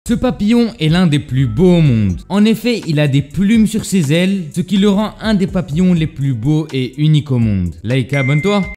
Ce papillon est l'un des plus beaux au monde. En effet, il a des plumes sur ses ailes, ce qui le rend un des papillons les plus beaux et uniques au monde. Laïka, abonne-toi.